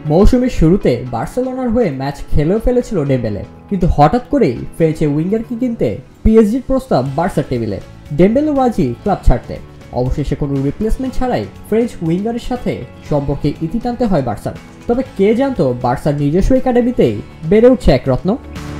মৌসুমের শুরুতে বার্সেলোনার হয়ে ম্যাচ খেলেও ফেলেছিল ডেম্বেলে, কিন্তু হঠাৎ করেই ফ্রেঞ্চের উইঙ্গারকে কিনতে পিএসজির প্রস্তাব বার্সার টেবিলে। ডেম্বেলে রাজি ক্লাব ছাড়তে। অবশেষে কোনো রিপ্লেসমেন্ট ছাড়াই ফ্রেঞ্চ উইঙ্গারের সাথে সম্পর্কে ইতি টানতে হয় বার্সার। তবে কে জানতো বার্সার নিজস্ব একাডেমিতেই বেড়ে উঠছে এক রত্ন।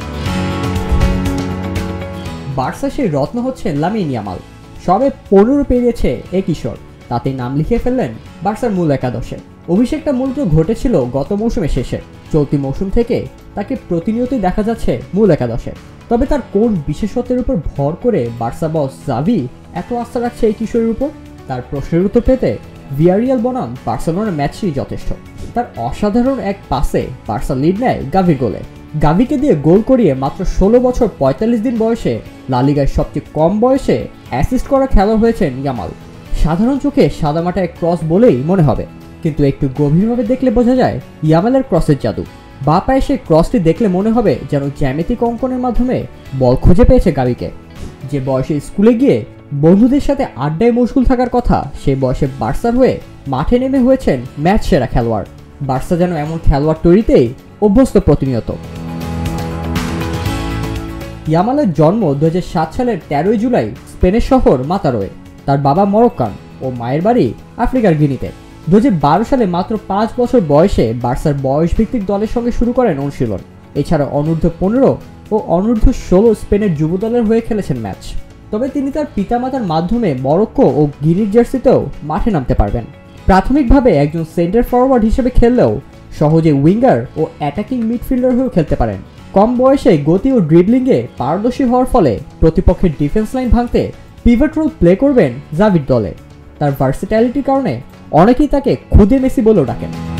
বার্সা সেই রত্ন হচ্ছে লামিন ইয়ামাল। সবে 15 পেরিয়েছে এ কিশোর, তাতে নাম লিখে ফেললেন বার্সার মূল একাদশে। অভিষেকটা মূলত ঘটেছিল গত মৌসুমের শেষে। চলতি মৌসুম থেকে তাকে প্রতিনিয়তই দেখা যাচ্ছে মূল একাদশে। তবে তার কোন বিশেষত্বের উপর ভর করে বার্সা বস জাভি এত আস্থা রাখছে এই কিশোরের উপর? তার প্রশ্নের উত্তর পেতে ভিয়ারিয়াল বনাম বার্সেলোনার ম্যাচই যথেষ্ট। তার অসাধারণ এক পাসে বার্সা লিড নেয় গাভির গোলে। গাভিকে দিয়ে গোল করিয়ে মাত্র 16 বছর 45 দিন বয়সে লা লিগায় সবচেয়ে কম বয়সে অ্যাসিস্ট করা খেলোয়াড় হয়েছেন ইয়ামাল। সাধারণ চোখে সাদামাটা এক ক্রস বলেই মনে হবে, কিন্তু একটু গভীরভাবে দেখলে বোঝা যায় ইয়ামালের ক্রসের জাদু। বা পায়ে সেই ক্রসটি দেখলে মনে হবে যেন জ্যামিতিক অঙ্কনের মাধ্যমে বল খুঁজে পেয়েছে গাভিকে। যে বয়সে স্কুলে গিয়ে বন্ধুদের সাথে আড্ডায় মশগুল থাকার কথা, সেই বয়সে বার্সার হয়ে মাঠে নেমে হয়েছেন ম্যাচ সেরা খেলোয়াড়। বার্সা যেন এমন খেলোয়াড় তৈরিতেই অভ্যস্ত প্রতিনিয়ত। ইয়ামালের জন্ম 2007 সালের 13 জুলাই স্পেনের শহর মাতারোয়। তার বাবা মরক্কান ও মায়ের বাড়ি আফ্রিকার গিনিতে। 2012 সালে মাত্র 5 বছর বয়সে বার্সার বয়সভিত্তিক দলের সঙ্গে শুরু করেন অনুশীলন। এছাড়া অনূর্ধ্ব 15 ও অনূর্ধ্ব 16 স্পেনের যুব দলের হয়ে খেলেছেন ম্যাচ। তবে তিনি তার পিতামাতার মাধ্যমে মরক্কো ও গিনির জার্সিতেও মাঠে নামতে পারবেন। প্রাথমিকভাবে একজন সেন্টার ফরওয়ার্ড হিসেবে খেললেও সহজে উইঙ্গার ও অ্যাটাকিং মিডফিল্ডার হয়েও খেলতে পারেন। কম বয়সে গতি ও ড্রিবলিংয়ে পারদর্শী হওয়ার ফলে প্রতিপক্ষের ডিফেন্স লাইন ভাঙতে পিভট রোল প্লে করবেন জাভির দলে। তার ভার্সিট্যালিটির কারণে অনেকেই তাকে খুদে মেসি বলেও ডাকেন।